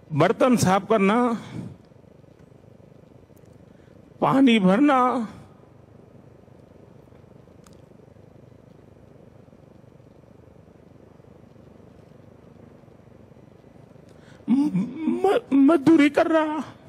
बर्तन साफ करना, पानी भरना, मजदूरी कर रहा।